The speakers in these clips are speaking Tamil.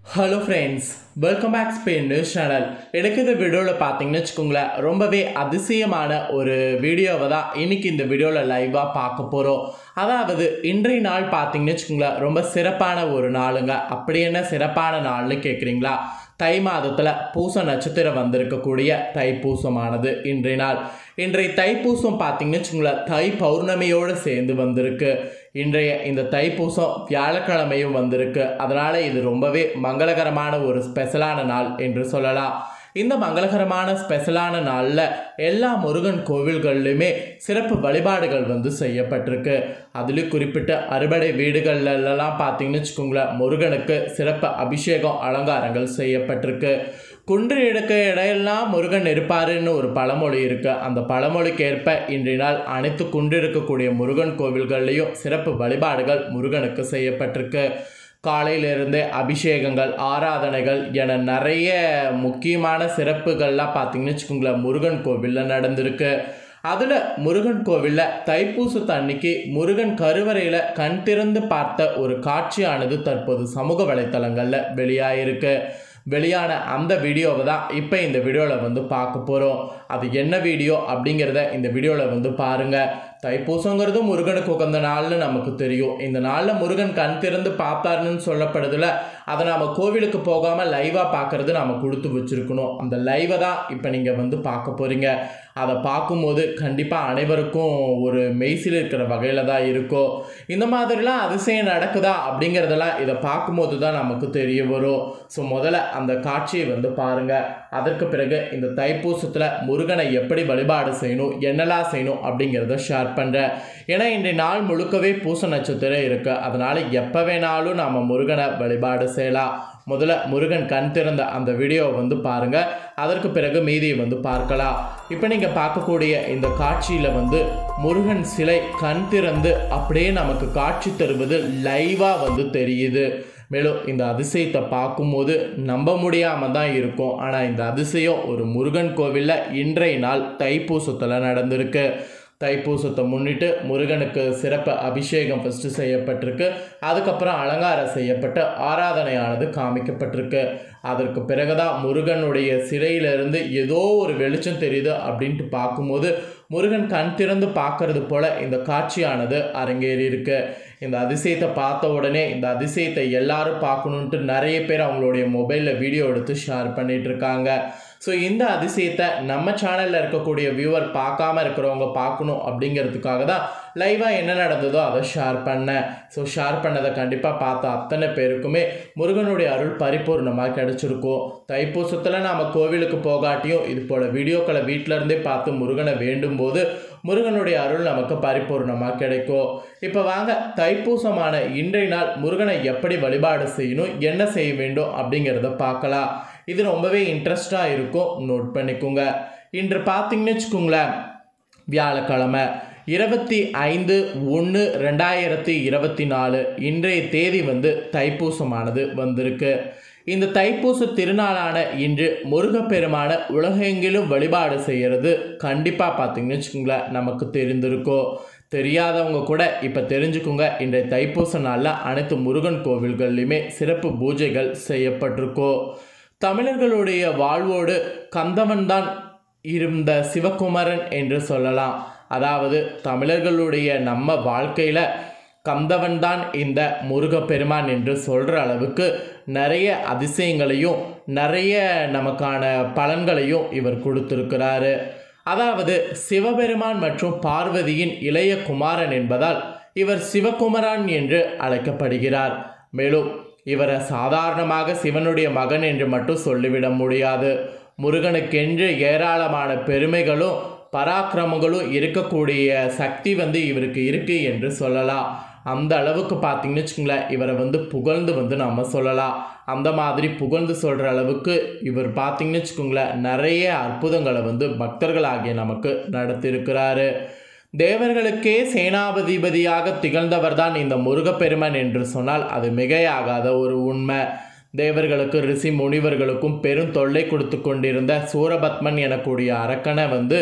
Hello friends, welcome back Spain news channel. எனக்கு இந்த வீடியோவில் பார்த்தீங்கன்னு வச்சுக்கோங்களேன், ரொம்பவே அதிசயமான ஒரு வீடியோவை தான் இன்றைக்கி இந்த வீடியோவில் லைவாக பார்க்க போகிறோம். அதாவது இன்றைய நாள் பார்த்தீங்கன்னு வச்சுக்கோங்களேன், ரொம்ப சிறப்பான ஒரு நாளுங்க. அப்படி என்ன சிறப்பான நாள்னு கேட்குறீங்களா? தை மாதத்தில் பூச நட்சத்திரம் வந்திருக்கக்கூடிய தைப்பூசமானது இன்றைய நாள். இன்றைய தைப்பூசம் பார்த்தீங்கன்னு வச்சுக்கோங்களேன், தை பௌர்ணமியோடு சேர்ந்து வந்திருக்கு. இன்றைய இந்த தைப்பூசம் வியாழக்கிழமையும் வந்திருக்கு. அதனால் இது ரொம்பவே மங்களகரமான ஒரு ஸ்பெஷலான நாள் என்று சொல்லலாம். இந்த மங்களகரமான ஸ்பெஷலான நாளில் எல்லா முருகன் கோவில்கள்லையுமே சிறப்பு வழிபாடுகள் செய்யப்பட்டிருக்கு. அதுலேயும் குறிப்பிட்ட அறுபடை வீடுகள்லாம் பார்த்தீங்கன்னு வச்சுக்கோங்களேன், முருகனுக்கு சிறப்பு அபிஷேகம் அலங்காரங்கள் செய்யப்பட்டிருக்கு. குன்று எடுக்க இடையெல்லாம் முருகன் இருப்பாருன்னு ஒரு பழமொழி இருக்குது. அந்த பழமொழிக்கேற்ப இன்றைய நாள் அனைத்து குன்று இருக்கக்கூடிய முருகன் கோவில்கள்லேயும் சிறப்பு வழிபாடுகள் முருகனுக்கு செய்யப்பட்டிருக்கு. காலையிலிருந்தே அபிஷேகங்கள், ஆராதனைகள் என நிறைய முக்கியமான சிறப்புகள்லாம் பார்த்தீங்கன்னு வச்சுக்கோங்களேன், முருகன் கோவிலில் நடந்திருக்கு. அதில் முருகன் கோவிலில் தைப்பூசத்து அன்னைக்கு முருகன் கருவறையில் கண் திறந்து பார்த்த ஒரு காட்சியானது தற்போது சமூக வலைத்தளங்களில் வெளியான அந்த வீடியோவை தான் இப்போ இந்த வீடியோவில் பார்க்க போகிறோம். அது என்ன வீடியோ அப்படிங்கிறத இந்த வீடியோவில் பாருங்கள். தைப்பூசங்கிறது முருகனுக்கு உகந்த நாள்னு நமக்கு தெரியும். இந்த நாளில் முருகன் கண் திறந்து பார்த்தாருன்னு சொல்லப்படுதில்ல, அதை நாம் கோவிலுக்கு போகாமல் லைவாக பார்க்குறது நாம் கொடுத்து வச்சுருக்கணும். அந்த லைவை தான் இப்போ நீங்கள் பார்க்க போகிறீங்க. அதை பார்க்கும்போது கண்டிப்பாக அனைவருக்கும் ஒரு மெய்சில் இருக்கிற வகையில் தான் இருக்கும். இந்த மாதிரிலாம் அதிசயம் நடக்குதா அப்படிங்கிறதெல்லாம் இதை பார்க்கும்போது தான் நமக்கு தெரிய வரும். ஸோ முதல்ல அந்த காட்சியை பாருங்கள். அதற்கு பிறகு இந்த தைப்பூசத்தில் முருகனை எப்படி வழிபாடு செய்யணும், என்னெல்லாம் செய்யணும் அப்படிங்கிறத ஷேர் பண்ணுறேன். ஏன்னா இன்றைய நாள் முழுக்கவே பூச நட்சத்திரம் இருக்குது. அதனால் எப்போ வேணாலும் நாம் முருகனை வழிபாடு செய்யலாம். முதல்ல முருகன் கண் திறந்த அந்த வீடியோவை பாருங்கள். அதற்கு பிறகு மீதியை பார்க்கலாம். இப்போ நீங்கள் பார்க்கக்கூடிய இந்த காட்சியில் முருகன் சிலை கண் திறந்து அப்படியே நமக்கு காட்சி தருவது லைவாக தெரியுது. மேலும் இந்த அதிசயத்தை பார்க்கும்போது நம்ப முடியாமல் தான் இருக்கும். ஆனால் இந்த அதிசயம் ஒரு முருகன் கோவிலில் இன்றைய நாள் தைப்பூசத்தில் நடந்திருக்கு. தைப்பூசத்தை முன்னிட்டு முருகனுக்கு சிறப்பு அபிஷேகம் ஃபஸ்ட்டு செய்யப்பட்டிருக்கு. அதுக்கப்புறம் அலங்காரம் செய்யப்பட்ட ஆராதனையானது காமிக்கப்பட்டிருக்கு. அதற்கு பிறகுதான் முருகனுடைய சிலையிலிருந்து ஏதோ ஒரு வெளிச்சம் தெரியுது அப்படின்ட்டு பார்க்கும்போது முருகன் கண் திறந்து பார்க்கறது போல இந்த காட்சியானது அரங்கேறி இருக்கு. இந்த அதிசயத்தை பார்த்த உடனே இந்த அதிசயத்தை எல்லாரும் பார்க்கணுன்ட்டு நிறைய பேர் அவங்களுடைய மொபைலில் வீடியோ எடுத்து ஷேர் பண்ணிட்டு இருக்காங்க. ஸோ இந்த அதிசயத்தை நம்ம சேனலில் இருக்கக்கூடிய வியூவர் பார்க்காம இருக்கிறவங்க பார்க்கணும் அப்படிங்கிறதுக்காக தான் லைவாக என்ன நடந்ததோ அதை ஷேர் பண்ணேன். ஸோ ஷேர் பண்ணதை கண்டிப்பாக பார்த்த அத்தனை பேருக்குமே முருகனுடைய அருள் பரிபூர்ணமாக கிடைச்சிருக்கும். தைப்பூசத்தில் நாம் கோவிலுக்கு போகாட்டியும் இது போல் வீடியோக்களை வீட்டிலருந்தே பார்த்து முருகனை வேண்டும் போது முருகனுடைய அருள் நமக்கு பரிபூர்ணமாக கிடைக்கும். இப்போ வாங்க, தைப்பூசமான இன்றைய நாள் முருகனை எப்படி வழிபாடு செய்யணும், என்ன செய்ய வேண்டும் அப்படிங்கிறத பார்க்கலாம். இது ரொம்பவே இன்ட்ரெஸ்டாக இருக்கும், நோட் பண்ணிக்கோங்க. இன்று பார்த்தீங்கன்னு வச்சுக்கோங்களேன், வியாழக்கிழமை 25/1/2024 இன்றைய தேதி தைப்பூசமானது வந்திருக்கு. இந்த தைப்பூச திருநாளான இன்று முருகப்பெருமான உலகெங்கிலும் வழிபாடு செய்கிறது கண்டிப்பாக பார்த்தீங்கன்னு வச்சுக்கோங்களேன் நமக்கு தெரிந்திருக்கோ. தெரியாதவங்க கூட இப்போ தெரிஞ்சுக்கோங்க. இன்றைய தைப்பூச நாளில் அனைத்து முருகன் கோவில்கள்லையுமே சிறப்பு பூஜைகள் செய்யப்பட்டிருக்கோ. தமிழர்களுடைய வாழ்வோடு கந்தவன் தான் இருந்த சிவகுமரன் என்று சொல்லலாம். அதாவது தமிழர்களுடைய நம்ம வாழ்க்கையில் கந்தவன் தான் இந்த முருகப்பெருமான் என்று சொல்கிற அளவுக்கு நிறைய அதிசயங்களையும் நிறைய நமக்கான பலன்களையும் இவர் கொடுத்திருக்கிறாரு. அதாவது சிவபெருமான் மற்றும் பார்வதியின் இளைய குமாரன் என்பதால் இவர் சிவகுமரன் என்று அழைக்கப்படுகிறார். மேலும் இவரை சாதாரணமாக சிவனுடைய மகன் என்று மட்டும் சொல்லிவிட முடியாது. முருகனுக்கென்று ஏராளமான பெருமைகளும் பராக்கிரமங்களும் இருக்கக்கூடிய சக்தி இவருக்கு இருக்குது என்று சொல்லலாம். அந்த அளவுக்கு பார்த்தீங்கன்னு வச்சுக்கோங்களேன், இவரை புகழ்ந்து நம்ம சொல்லலாம். அந்த மாதிரி புகழ்ந்து சொல்கிற அளவுக்கு இவர் பார்த்தீங்கன்னு வச்சுக்கோங்களேன், நிறைய அற்புதங்களை பக்தர்களாகிய நமக்கு நடத்தியிருக்கிறாரு. தேவர்களுக்கே சேனாபதிபதியாக திகழ்ந்தவர் தான் இந்த முருகப்பெருமான் என்று சொன்னால் அது மிகையாகாத ஒரு உண்மை. தேவர்களுக்கு ரிஷி முனிவர்களுக்கும் பெரும் தொல்லை கொடுத்து கொண்டிருந்த சூரபத்மன் எனக்கூடிய அரக்கனை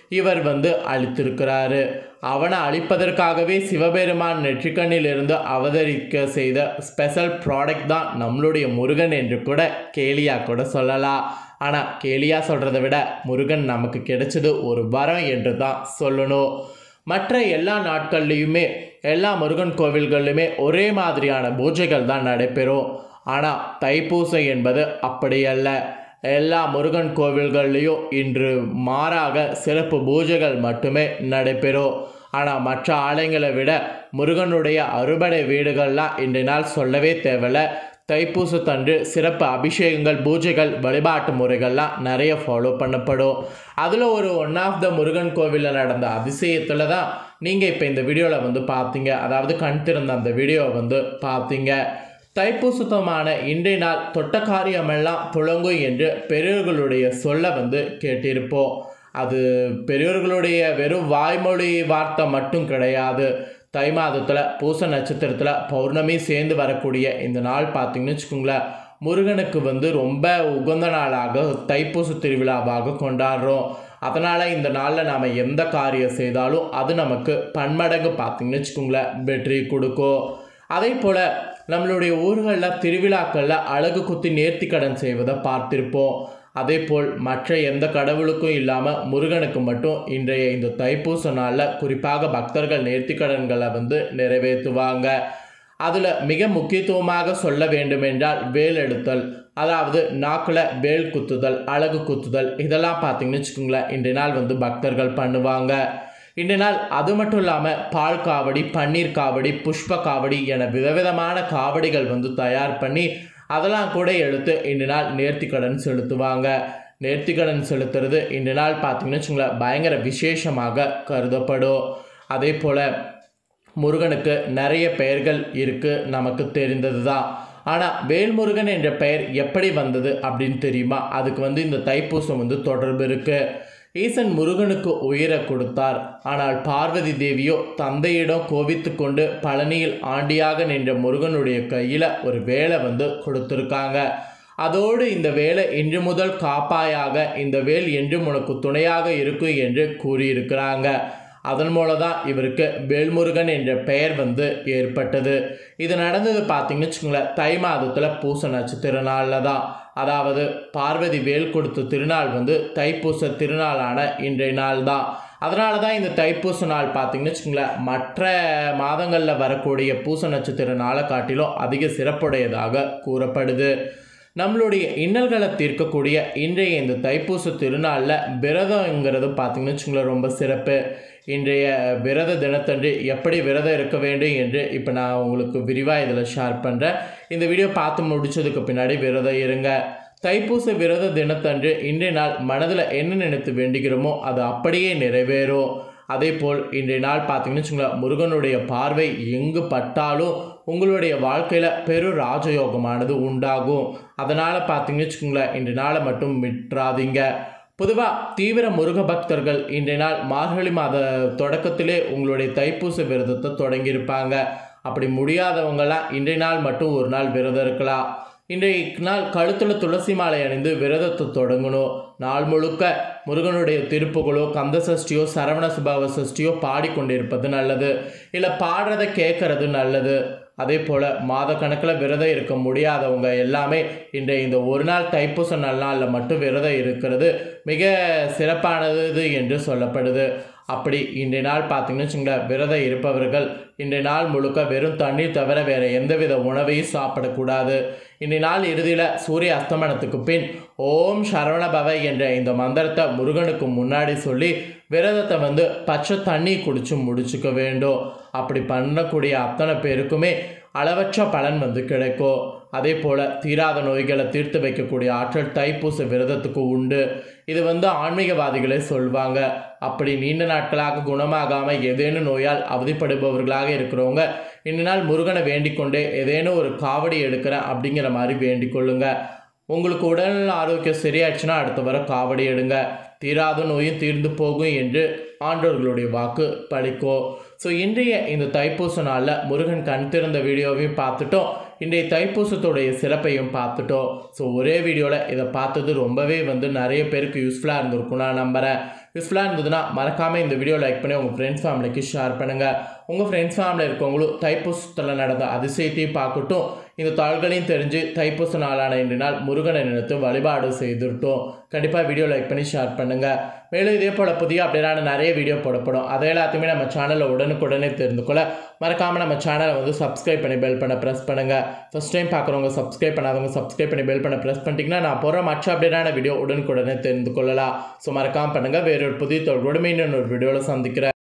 இவர் வந்து அளித்திருக்கிறாரு. அவனை அழிப்பதற்காகவே சிவபெருமான் நெற்றிக்கண்ணிலிருந்து அவதரிக்க செய்த ஸ்பெஷல் ப்ராடக்ட் தான் நம்மளுடைய முருகன் என்று கூட கேலியாக கூட சொல்லலாம். ஆனால் கேலியாக சொல்கிறத விட முருகன் நமக்கு கிடைச்சது ஒரு வரம் என்று தான் சொல்லணும். மற்ற எல்லா நாட்கள்லையுமே எல்லா முருகன் கோவில்கள்லையுமே ஒரே மாதிரியான பூஜைகள் தான் நடைபெறும். ஆனால் தைப்பூசம் என்பது அப்படியல்ல. எல்லா முருகன் கோவில்கள்லேயும் இன்று மாறாக சிறப்பு பூஜைகள் மட்டுமே நடைபெறும். ஆனால் மற்ற ஆலயங்களை விட முருகனுடைய அறுபடை வீடுகள்லாம் இன்றைய நாள் சொல்லவே தேவையில்லை. தைப்பூசத்தன்று சிறப்பு அபிஷேகங்கள், பூஜைகள், வழிபாட்டு முறைகள்லாம் நிறைய ஃபாலோ பண்ணப்படும். அதில் ஒரு ஒன் ஆஃப் த முருகன் கோவிலில் நடந்த அதிசயத்தில் தான் நீங்கள் இப்போ இந்த வீடியோவில் வந்து பார்த்தீங்க. அதாவது கண் திறந்த அந்த வீடியோவை வந்து பார்த்தீங்க. தைப்பூசத்தமான இன்றைய நாள் தொட்ட காரியமெல்லாம் துளங்கும் என்று பெரியோர்களுடைய சொல்ல வந்து கேட்டிருப்போம். அது பெரியோர்களுடைய வெறும் வாய்மொழி வார்த்தை மட்டும் கிடையாது. தை மாதத்தில் பூச நட்சத்திரத்தில் பௌர்ணமி சேர்ந்து வரக்கூடிய இந்த நாள் பார்த்திங்கன்னு வச்சுக்கோங்களேன், முருகனுக்கு வந்து ரொம்ப உகந்த நாளாக தைப்பூச திருவிழாவாக கொண்டாடுறோம். அதனால் இந்த நாளில் நாம் எந்த காரியம் செய்தாலும் அது நமக்கு பன்மடங்கு பார்த்திங்கன்னு வச்சுக்கோங்களேன் வெற்றி கொடுக்கும். அதே போல் நம்மளுடைய ஊர்களில் திருவிழாக்களில் அழகு குத்தி நேர்த்திக்கடன் செய்வதை பார்த்திருப்போம். அதே போல் மற்ற எந்த கடவுளுக்கும் இல்லாமல் முருகனுக்கு மட்டும் இன்றைய இந்த தைப்பூச நாளில் குறிப்பாக பக்தர்கள் நேர்த்திக்கடன்களை வந்து நிறைவேற்றுவாங்க. அதில் மிக முக்கியத்துவமாக சொல்ல வேண்டுமென்றால் வேல் எடுத்தல், அதாவது நாக்கில் வேல் குத்துதல், அழகு குத்துதல், இதெல்லாம் பார்த்திங்கன்னு வச்சுக்கோங்களேன் இன்றைய நாள் வந்து பக்தர்கள் பண்ணுவாங்க. இன்றைய நாள் அது மட்டும் இல்லாமல் பால் காவடி, பன்னீர் காவடி, புஷ்ப காவடி என விதவிதமான காவடிகள் வந்து தயார் பண்ணி அதெல்லாம் கூட எடுத்து இன்றைய நாள் நேர்த்திக்கடன் செலுத்துவாங்க. நேர்த்திக்கடன் செலுத்துறது இன்றைய நாள் பார்த்திங்கன்னு வச்சுங்களேன் பயங்கர விசேஷமாக கருதப்படும். அதே போல் முருகனுக்கு நிறைய பெயர்கள் இருக்குது, நமக்கு தெரிந்தது தான். ஆனால் வேல்முருகன் என்ற பெயர் எப்படி வந்தது அப்படின்னு தெரியுமா? அதுக்கு வந்து இந்த தைப்பூசம் வந்து தொடர்பு இருக்குது. ஈசன் முருகனுக்கு உயிரை கொடுத்தார். ஆனால் பார்வதி தேவியோ தந்தையிடம் கோபித்து கொண்டு பழனியில் ஆண்டியாக நின்ற முருகனுடைய கையில் ஒரு வேலை வந்து கொடுத்துருக்காங்க. அதோடு இந்த வேலை இன்று முதல் காப்பாயாக, இந்த வேல் என்றும் உனக்கு துணையாக இருக்கும் என்று கூறியிருக்கிறாங்க. அதன் மூலம் தான் இவருக்கு வேல்முருகன் என்ற பெயர் வந்து ஏற்பட்டது. இது நடந்தது பார்த்திங்கன்னு வச்சுக்கோங்களேன் தை மாதத்தில் பூச நட்சத்திர நாளில் தான். அதாவது பார்வதி வேல் கொடுத்த திருநாள் வந்து தைப்பூச திருநாளான இன்றைய நாள் தான். அதனால தான் இந்த தைப்பூச நாள் பார்த்திங்கன்னு வச்சுக்கோங்களேன் மற்ற மாதங்களில் வரக்கூடிய பூச நட்சத்திர நாளை காட்டிலும் அதிக சிறப்புடையதாக கூறப்படுது. நம்மளுடைய இன்னல்களை தீர்க்கக்கூடிய இன்றைய இந்த தைப்பூச திருநாளில் விரதங்கிறது பார்த்திங்கன்னு வச்சுக்கோங்களேன் ரொம்ப சிறப்பு. இன்றைய விரத தினத்தன்று எப்படி விரதம் இருக்க வேண்டும் என்று இப்போ நான் உங்களுக்கு விரிவாக இதில் ஷேர் பண்ணுறேன். இந்த வீடியோ பார்த்து முடித்ததுக்கு பின்னாடி விரதம் இருங்க. தைப்பூச விரத தினத்தன்று இன்றைய நாள் மனதில் என்ன நினைத்து வேண்டுகிறோமோ அது அப்படியே நிறைவேறும். அதே போல் இன்றைய நாள் பார்த்திங்கன்னு வச்சுக்கோங்களேன் முருகனுடைய பார்வை எங்கு பட்டாலும் உங்களுடைய வாழ்க்கையில் பெரு ராஜயோகமானது உண்டாகும். அதனால் பார்த்திங்கன்னு வச்சுக்கோங்களேன் இன்றைய நாளை மட்டும் விட்டுறாதீங்க. பொதுவாக தீவிர முருக பக்தர்கள் இன்றைய நாள் மார்கழி மாத தொடக்கத்திலே உங்களுடைய தைப்பூச விரதத்தை தொடங்கியிருப்பாங்க. அப்படி முடியாதவங்களாம் இன்றைய நாள் மட்டும் ஒரு நாள் விரதம் இருக்கலாம். இன்றைய நாள் கழுத்தில் துளசி மாலை அணிந்து விரதத்தை தொடங்கணும். நாள் முழுக்க முருகனுடைய திருப்புகளோ கந்த சஷ்டியோ சரவண சுபாவ சஷ்டியோ பாடிக்கொண்டிருப்பது நல்லது. இல்லை பாடுறதை கேட்கறது நல்லது. அதே போல் மாத கணக்கில் விரதம் இருக்க முடியாதவங்க எல்லாமே இன்றைய இந்த ஒரு நாள் தைப்பூச நல்நாளில் மட்டும் விரதம் இருக்கிறது மிக சிறப்பானது என்று சொல்லப்படுது. அப்படி இன்றைய நாள் பார்த்திங்கன்னு வச்சுங்களேன் விரதம் இருப்பவர்கள் இன்றைய நாள் முழுக்க வெறும் தண்ணீர் தவிர வேறு எந்தவித உணவையும் சாப்பிடக்கூடாது. இன்றைய நாள் இறுதியில் சூரிய அஸ்தமனத்துக்கு பின் ஓம் சரவண பவ என்ற இந்த மந்திரத்தை முருகனுக்கு முன்னாடி சொல்லி விரதத்தை வந்து பச்சை தண்ணி குடித்து முடிச்சுக்க வேண்டும். அப்படி பண்ணக்கூடிய அத்தனை பேருக்குமே அளவற்ற பலன் வந்து கிடைக்கும். அதே போல் தீராத நோய்களை தீர்த்து வைக்கக்கூடிய ஆற்றல் தைப்பூச விரதத்துக்கு உண்டு. இது வந்து ஆன்மீகவாதிகளே சொல்வாங்க. அப்படி நீண்ட நாட்களாக குணமாகாமல் ஏதேனும் நோயால் அவதிப்படுபவர்களாக இருக்கிறவங்க இந்த நாள் முருகனை வேண்டிக் கொண்டே ஏதேனும் ஒரு காவடி எடுக்கிறேன் அப்படிங்கிற மாதிரி வேண்டிக் கொள்ளுங்க. உங்களுக்கு உடல் ஆரோக்கியம் சரியாச்சுன்னா அடுத்த வர காவடி எடுங்க. தீராத நோயும் தீர்ந்து போகும் என்று ஆண்டவர்களுடைய வாக்கு பலிக்கும். ஸோ இன்றைய இந்த தைப்பூச நாளில் முருகன் கண் திறந்த வீடியோவையும் பார்த்துட்டோம், இன்றைய தைப்பூசத்துடைய சிறப்பையும் பார்த்துட்டோம். ஸோ ஒரே வீடியோவில் இதை பார்த்தது ரொம்பவே வந்து நிறைய பேருக்கு யூஸ்ஃபுல்லாக இருந்திருக்கும் நான் நம்புகிறேன். யூஸ்ஃபுல்லாக இருந்ததுன்னா மறக்காமல் இந்த வீடியோ லைக் பண்ணி உங்கள் ஃப்ரெண்ட்ஸ் ஃபேமிலிக்கு ஷேர் பண்ணுங்கள். உங்கள் ஃப்ரெண்ட்ஸ் ஃபேமிலியில் இருக்கவங்களும் தைப்பூசத்தில் நடந்த அதிசயத்தையும் பார்க்கட்டும். இந்த தாள்களையும் தெரிஞ்சு தைப்பூச நாளான இன்று நாள் முருகனை நினைத்து வழிபாடு செய்துட்டோம். கண்டிப்பாக வீடியோ லைக் பண்ணி ஷேர் பண்ணுங்கள். மேலும் இதே போல் புதிய அப்டேட்டான நிறைய வீடியோ போடப்படும். அதை எல்லாத்தையுமே நம்ம சேனலில் உடனுக்குடனே தெரிந்து கொள்ள மறக்காமல் நம்ம சேனலை வந்து சப்ஸ்கிரைப் பண்ணி பெல் பண்ண ப்ரெஸ் பண்ணுங்கள். ஃபஸ்ட் டைம் பார்க்குறவங்க சப்ஸ்கிரைப் பண்ணாதவங்க சப்ஸ்கிரைப் பண்ணி பெல் பண்ண ப்ரெஸ் பண்ணிட்டீங்கன்னா நான் போகிற மற்ற அப்டேட்டான வீடியோ உடனுக்குடனே தெரிந்து கொள்ளலாம். ஸோ மறக்காமல் பண்ணுங்கள். வேறொரு புதிய தோல்களோடு இன்னொரு வீடியோவில் சந்திக்கிறேன்.